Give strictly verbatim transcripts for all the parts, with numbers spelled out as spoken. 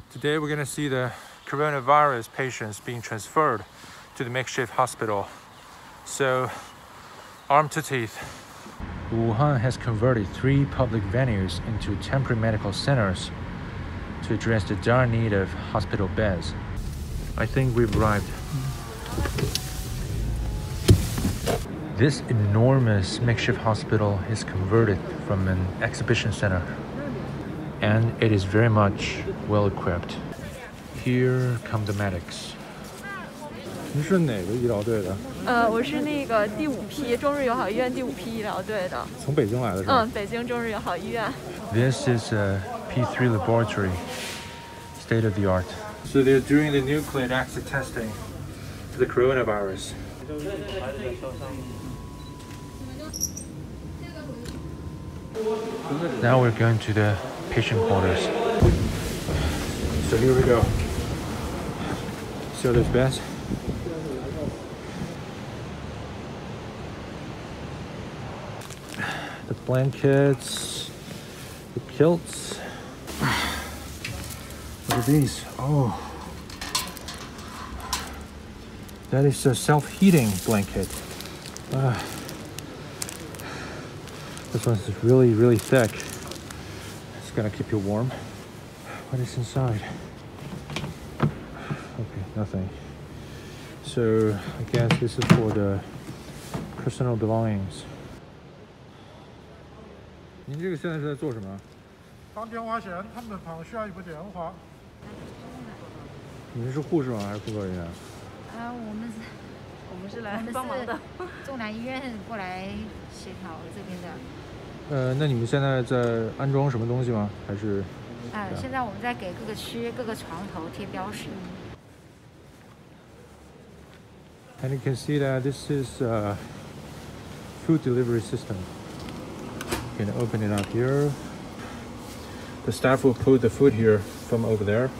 Today we're going to see the coronavirus patients being transferred to the makeshift hospital. So, arm to teeth. Wuhan has converted three public venues into temporary medical centers to address the dire need of hospital beds. I think we've arrived. This enormous makeshift hospital is converted from an exhibition center, and it is very much well equipped. Here come the medics. 你是哪个医疗队的？ 呃，我是那个第五批中日友好医院第五批医疗队的。 从北京来的是吧？ 嗯，北京中日友好医院。 This is a P three laboratory, state of the art. So they're doing the nucleic acid testing for the coronavirus. Now we're going to the patient quarters. So here we go. See all those beds? The blankets, the kilts. What are these? Oh, that is a self-heating blanket. Uh, this one's really, really thick. It's gonna keep you warm. What is inside? Okay, nothing. So I guess this is for the personal belongings. 您这个现在是在做什么？ 当电话线，他们旁需要一部电话。 你们是护士吗？还是工作人员？ 啊，我们是， 我们是来帮忙的。 中南医院过来协调这边的。 呃，那你们现在在安装什么东西吗？还是？ 啊，现在我们在给各个区、各个床头贴标识。 And you can see that this is a food delivery system. You can open it up here. The staff will put the food here from over there.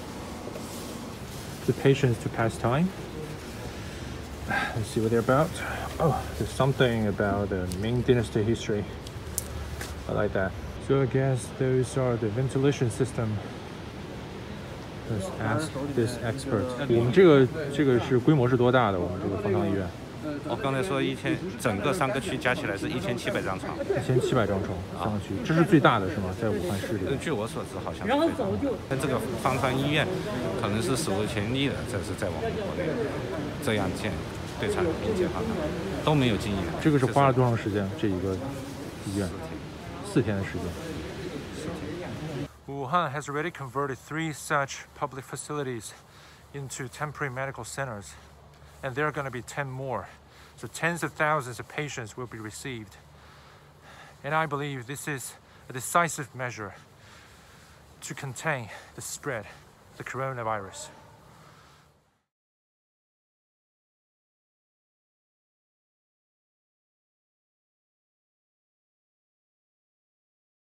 The patients to pass time. Let's see what they're about. Oh, there's something about the Ming Dynasty history. I like that. So I guess those are the ventilation system. Let's ask this expert. 我们这个这个是规模是多大的？我们这个方舱医院？ 我刚才说一千，整个三个区加起来是一千七百张床。 一千七百张床，三个区，这是最大的是吗？在武汉市里？ 据我所知，好像。然后走就。但这个方舱医院可能是史无前例的，这是在我们国内这样建对产并建方舱都没有经验。 这个是花了多长时间？这一个医院？四天的时间。Wuhan has already converted three such public facilities into temporary medical centers, and there are going to be ten more. So tens of thousands of patients will be received. And I believe this is a decisive measure to contain the spread of the coronavirus.